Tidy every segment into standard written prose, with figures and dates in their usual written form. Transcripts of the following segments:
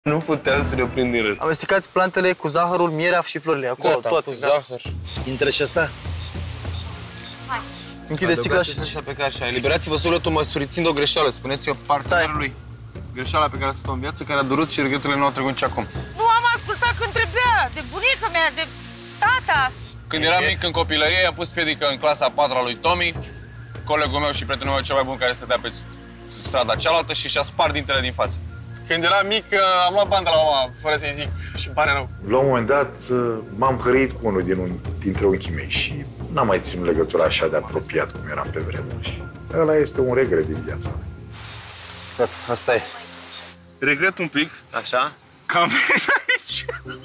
Nu puteam să ne oprind din râd. Amestecați plantele cu zahărul, mierea și florile. Acolo, gata, tot. Cu zahăr. Intră și asta? Hai. Închide sticla și... pe care așa. Eliberați-vă sufletul măsurițind o greșeală. Spuneți-o partenerului. Greșeala pe care a făcut-o în viață, care a durut și regreturile nu au trecut nici acum. Nu am ascultat când trebuia, de bunica mea, de tata. Când eram mic, în copilărie, i-am pus piedică în clasa a 4-a lui Tomi, colegul meu și prietenul meu cel mai bun care stătea pe strada cealaltă și și-a spart dintele din față. Când eram mic, am luat bani de la mama, fără să-i zic, și îmi pare rău. La un moment dat, m-am hărăit cu unul dintre unchii mei și n-am mai ținut legătura așa de apropiat cum eram pe vremuri. Și ăla este un regret din viața mea. Asta e. Regret un pic, Așa? că am venit aici.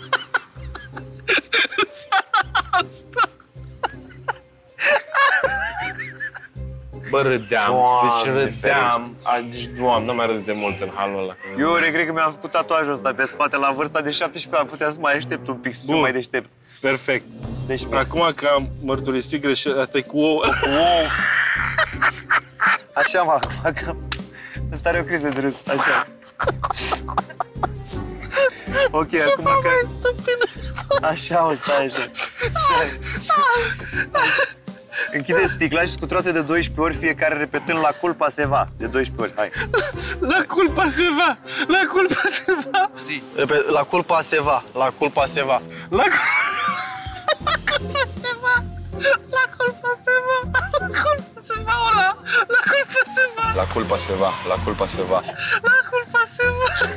Asta. Bă, râdeam. Deci râdeam. Deci, Doamne, n-am mai râs de mult în halul ăla. Eu regret că mi-am făcut tatuajul ăsta pe spate la vârsta de 17 ani. Puteam să mai aștept un pic, să fiu mai deștept. Perfect. Deci, acum că am mărturisit greșel, asta e cu ouă. Wow. Așa, mă, acum că... Asta are o criză de râs, așa. Ok, acum că... Așa, mă, stai așa. Închide sticla și scutroase de 12 ori, fiecare repetând la culpa se va. De 12 ori, hai. La culpa se va! La culpa se va! Zi. Repet, la culpa se va. La culpa se va. La culpa se va! La culpa se va! La culpa se va, ăla! La culpa se va! La culpa se va! La culpa se va! La culpa se va!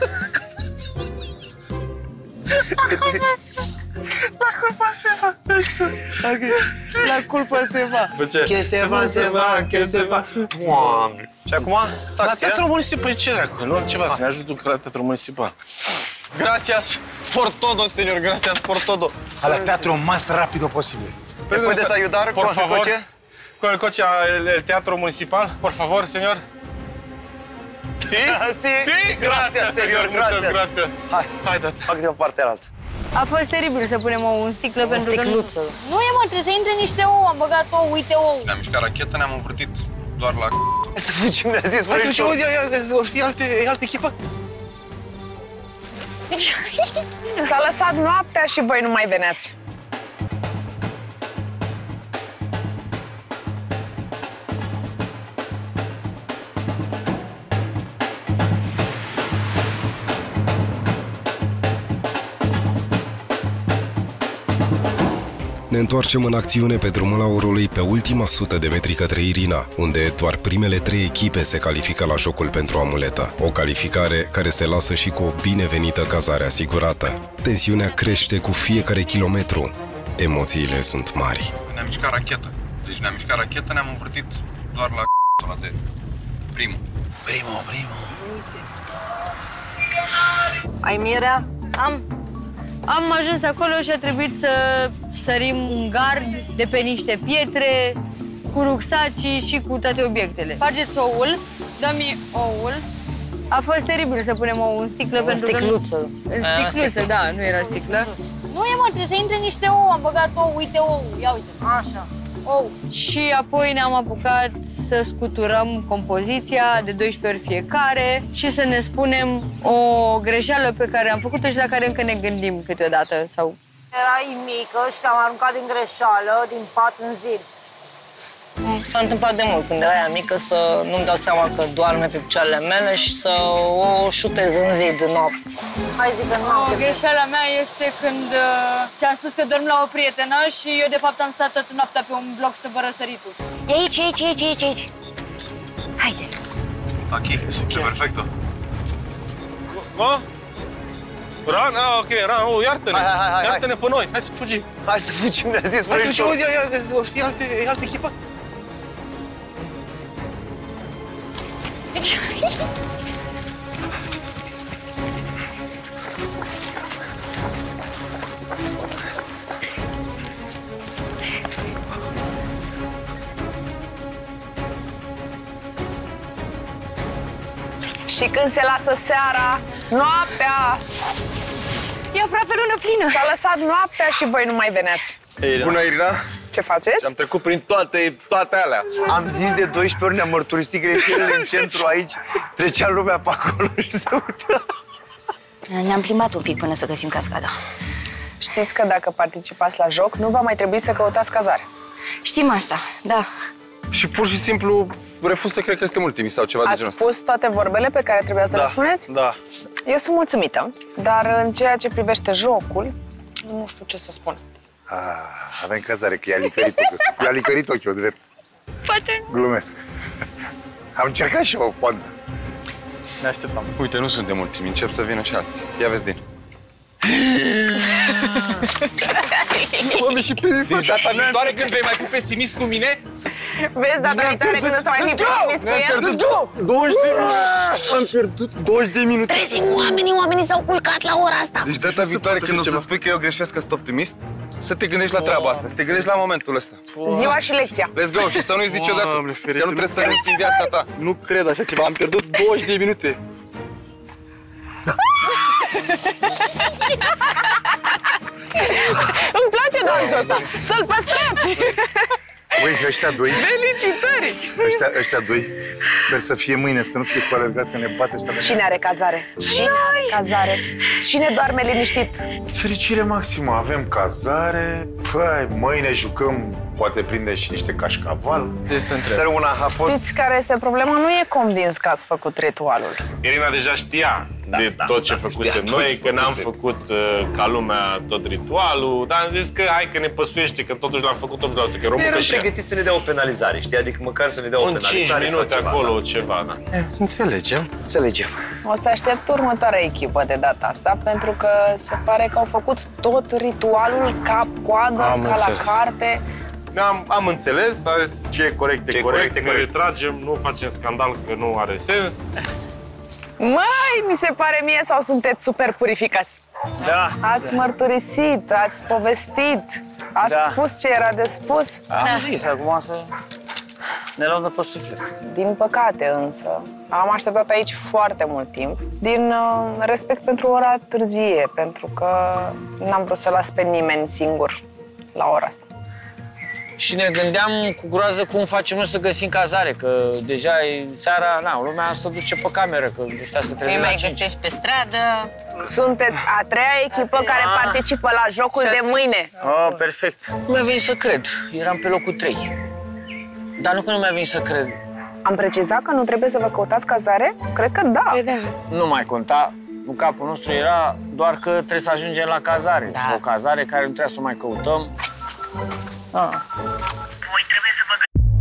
La culpa se va! La culpa se va! Ok. La culpa se va. Che se va, se va, che se va. Doamne. Și acum, la taxi, teatru municipal, ce dracu? Nu ceva, să ne ajut la teatru municipal. Gracias por todo, señor. Gracias por todo. A la teatro más rápido posible. ¿Me puedes ayudar por con favor, el coche? Con el coche al teatro municipal, por favor, señor. ¿Sí? Sí. Sí, Gracias, señor. Muchas gracias. Hai, hai, tata. fac de o parte altă. A fost teribil să punem ou în sticlă pentru că Nu e, mă, trebuie să intre niște ou, am băgat ou, uite ou. Ne-am mișcat racheta, ne-am învârtit doar la... Să fugim, mi-a zis, vrei și o fi altă echipă? S-a lăsat noaptea și voi nu mai veneați. Ne întoarcem în acțiune pe drumul aurului pe ultima 100 de metri către Irina, unde doar primele 3 echipe se califică la jocul pentru amuletă. O calificare care se lasă și cu o binevenită cazare asigurată. Tensiunea crește cu fiecare kilometru. Emoțiile sunt mari. Ne-am mișcat racheta. Deci ne-am mișcat racheta, ne-am învârtit doar la ăla de primul. Primul. Ai mierea? Am ajuns acolo și a trebuit să sărim un gard de pe niște pietre, cu rucsacii și cu toate obiectele. Faceți oul, dă-mi oul. A fost teribil să punem ou în sticlă pentru că... În sticluță, da, nu era sticlă. Nu e, mă, trebuie să intre niște ou, am băgat ou, uite ou, ia uite. Așa. Ou. Și apoi ne-am apucat să scuturăm compoziția de 12 ori fiecare și să ne spunem o greșeală pe care am făcut-o și la care încă ne gândim câteodată. Sau... Erai mică și te-am aruncat din greșeală, din pat în zid. S-a întâmplat de mult când erai mică să nu-mi dau seama că doarme pe picioarele mele și să o șutez în zid noapte. Hai zi că nu am greșeala mea este când ți-am spus că dorm la o prietenă și eu de fapt am stat toată noaptea pe un bloc să vă răsăritul. E aici. Haide. Aquí, e perfecto. Mă? Ran? Ok, Ran, iartă-ne. Hai. Iartă-ne pe noi, hai să fugim. Hai să fugim, mi-a zis, vrei și o fi altă echipă? Și când se lasă seara, noaptea... E aproape lună plină. S-a lăsat noaptea și voi nu mai veneați. Bună, Irina! Ce faceți? Am trecut prin toate alea. Am zis de 12 ori, ne-am mărturisit greșelile în centru aici. Trecea lumea pe acolo și se uita. Ne-am plimbat un pic până să găsim cascada. Știți că dacă participați la joc, nu va mai trebui să căutați cazare. Știm asta, da. Și pur și simplu refuz să cred că suntem ultimii sau ceva de genul Ați ăsta. spus toate vorbele pe care trebuia să le spuneți? Da. Eu sunt mulțumită, dar în ceea ce privește jocul, nu știu ce să spun. Avem cazare, că i-a licărit ochiul. I-a licărit ochiul, drept. Poate. Glumesc. Am încercat și eu o poantă. Ne așteptam. Uite, nu suntem ultimii, încep să vină și alții. Ia vezi, Din. Deci data viitoare când vei mai fi pesimist cu mine? Vezi, data viitoare când o să mai fii pesimist cu el? Let's go! 20 de minute! Am pierdut 20 de minute! Trezim oamenii s-au culcat la ora asta. Deci data viitoare când o să spui că eu greșesc, că sunt optimist, să te gândești la treaba asta, să te gândești la momentul ăsta. Ziua și lecția. Let's go! Și să nu uiți niciodată că nu trebuie să renți în viața ta. Nu cred așa ceva, am pierdut 20 de minute. Îmi place dansul ăsta! Să-l păstrați! Băi, ăștia doi... Felicitări! Ăștia doi, sper să fie mâine, să nu fie cu alergat, că ne bate ăștia. Cine are cazare? Cine are cazare? Cine doarme liniștit? Fericire maximă, avem cazare. Păi, mâine jucăm, poate prindem și niște cașcaval. Deci să întreb. Una a fost... Știți care este problema? Nu e convins că ați făcut ritualul. Irina deja știa de tot ce făcusem noi, că n-am făcut ca lumea tot ritualul, dar am zis că hai că ne păsuiește, că totuși l-am făcut, totuși l-am făcut, că român Eram pe și ea. pregătit să ne dea o penalizare, știi? Adică măcar să ne dea o Un penalizare 5 minute sau ceva, acolo, da. ceva, da. Înțelegem. Înțelegem. O să aștept următoarea echipă de data asta, pentru că se pare că au făcut tot ritualul cap-coadă, ca la carte. Am înțeles, a zis ce e corect, e corect, ne retragem, nu facem scandal că nu are sens. Măi, mi se pare mie, sau sunteți super purificați? Da. Ați mărturisit, ați povestit, ați spus ce era de spus. Am zis, acum să ne luăm de pe suflet. Din păcate însă, am așteptat aici foarte mult timp, din respect pentru ora târzie, pentru că n-am vrut să las pe nimeni singur la ora asta. Și ne gândeam cu groază cum facem noi să găsim cazare, că deja e seara, na, lumea se duce pe cameră, că nu știa să trezim Îi la mai 5. găsești pe stradă. Sunteți a treia echipă care participă la jocul de mâine. Oh, perfect. Nu mi-a venit să cred, eram pe locul 3. Dar nu că nu mi-a venit să cred. Am precizat că nu trebuie să vă căutați cazare? Cred că da. Nu mai conta, în capul nostru era doar că trebuie să ajungem la cazare. Da. O cazare care nu trebuia să o mai căutăm. Voi trebuie să vă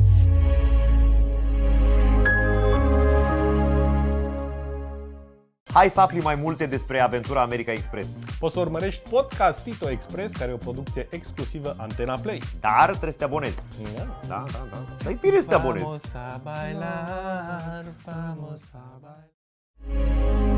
Hai să afli mai multe despre aventura America Express. Poți să urmărești podcast Tito Express, care e o producție exclusivă Antena Play. Dar trebuie să te abonezi. Da. Dar e bine să te abonezi. Vamos a bailar, vamos a bailar.